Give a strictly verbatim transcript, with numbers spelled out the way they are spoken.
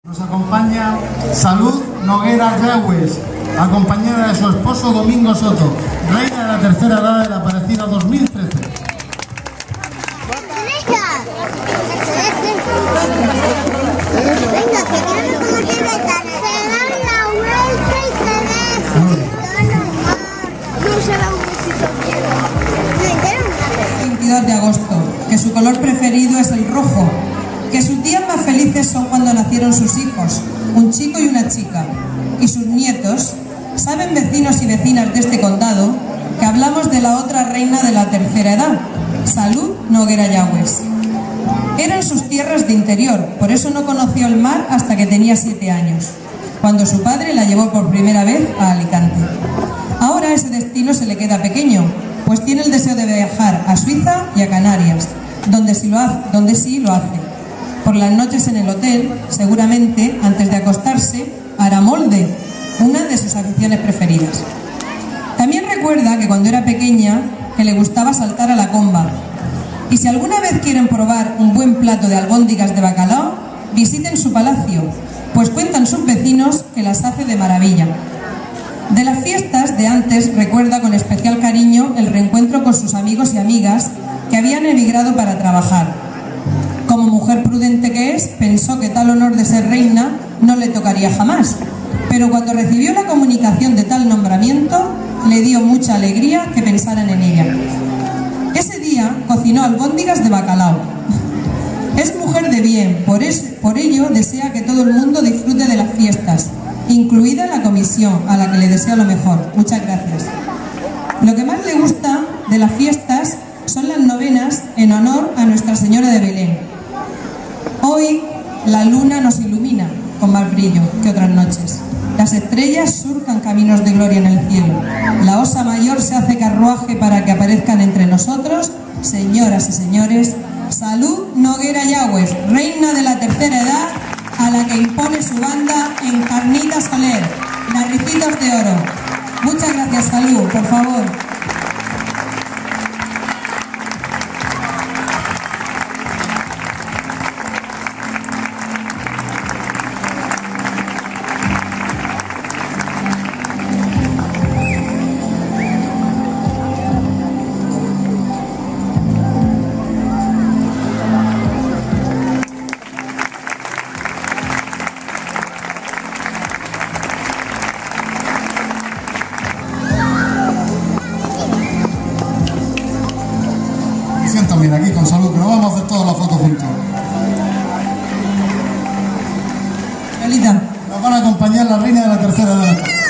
Nos acompaña Salud Noguera Yagües, acompañada de su esposo Domingo Soto, reina de la tercera edad de la Aparecida dos mil trece. Venga, que quiero como que me dan. Se dan la vuelta y se besan. No se da un besito. No entero nada. veintidós de agosto, que su color preferido es el rojo, que sus días más felices son cuando nacieron sus hijos, un chico y una chica, y sus nietos. Saben vecinos y vecinas de este condado que hablamos de la otra reina de la tercera edad, Salud Noguera Yagües. Eran sus tierras de interior, por eso no conoció el mar hasta que tenía siete años, cuando su padre la llevó por primera vez a Alicante. Ahora ese destino se le queda pequeño, pues tiene el deseo de viajar a Suiza y a Canarias, donde sí lo hace. Donde sí lo hace. Por las noches en el hotel, seguramente, antes de acostarse, hará molde, una de sus aficiones preferidas. También recuerda que cuando era pequeña, que le gustaba saltar a la comba. Y si alguna vez quieren probar un buen plato de albóndigas de bacalao, visiten su palacio, pues cuentan sus vecinos que las hace de maravilla. De las fiestas de antes recuerda con especial cariño el reencuentro con sus amigos y amigas que habían emigrado para trabajar. Como mujer prudente que es, pensó que tal honor de ser reina no le tocaría jamás, pero cuando recibió la comunicación de tal nombramiento, le dio mucha alegría que pensaran en ella. Ese día cocinó albóndigas de bacalao. Es mujer de bien, por, es, por ello desea que todo el mundo disfrute de las fiestas, incluida la comisión, a la que le deseo lo mejor. Muchas gracias. Lo que más le gusta de las fiestas son las novenas en honor a Nuestra Señora de Belén. Hoy la luna nos ilumina con más brillo que otras noches. Las estrellas surcan caminos de gloria en el cielo. La Osa Mayor se hace carruaje para que aparezcan entre nosotros, señoras y señores, Salud Noguera Yagües, reina de la tercera edad, a la que impone su banda Encarnita Soler, Narricitos de Oro. Muchas gracias, Salud, por favor. También aquí con Salud, que nos vamos a hacer todas las fotos juntos. Lolita. Nos van a acompañar la reina de la tercera edad.